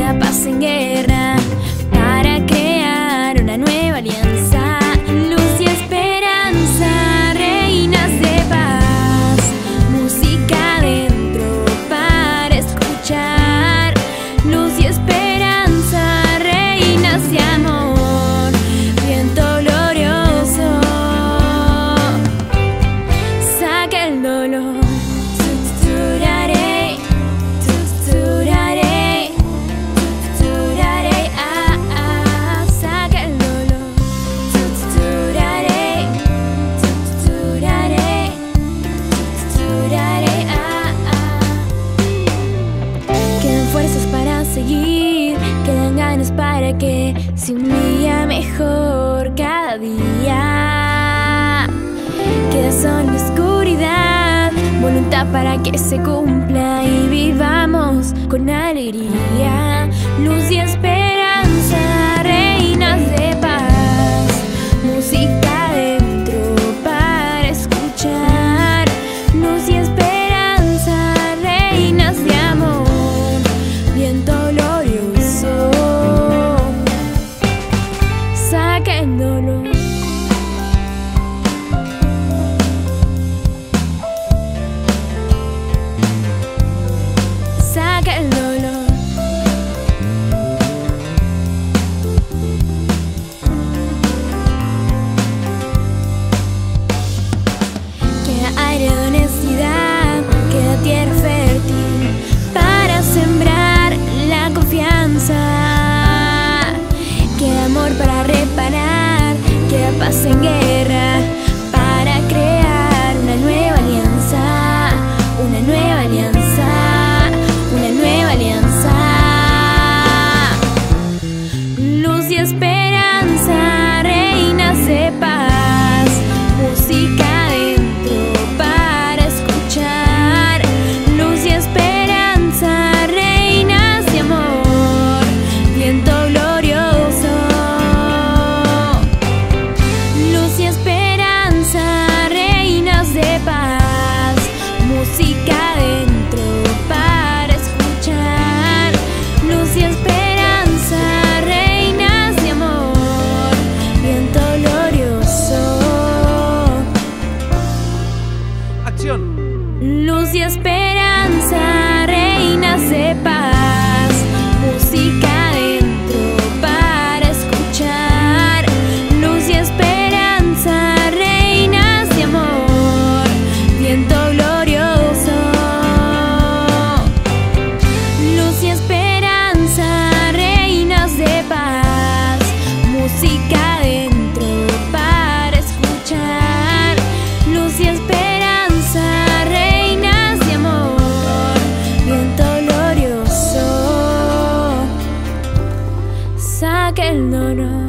queda paz en guerra, para crear una nueva alianza. Luz y esperanza, reinas de paz, música dentro para escuchar. Luz y esperanza, reinas de amor, viento glorioso, saca el dolor. Quedan ganas para que sea un día mejor cada día. Queda sol y oscuridad, voluntad para que se cumpla y vivamos con alegría. Luz y esperanza, reinas de paz, música dentro para escuchar. Luz y esperanza, reinas de amor, viento glorioso, saca el dolor. Saca el dolor. Queda aire de honestidad, queda tierra fértil para sembrar la confianza. Queda amor para reparar, queda paz en guerra, para crear una nueva alianza, una nueva alianza, una nueva alianza. Luz y esperanza, reinas de paz, música dentro para escuchar. Luz y esperanza, reinas de amor, viento glorioso. Luz y esperanza, reinas de paz, música dentro para escuchar. Luz y esperanza, reinas de amor, viento glorioso. Acción. Luz y esperanza, reinas de paz, música dentro para escuchar. Luz y esperanza, reinas de amor, viento glorioso. Luz y esperanza, reinas de paz, música dentro para escuchar. Luz y esperanza, reinas de amor, viento glorioso, saca el dolor.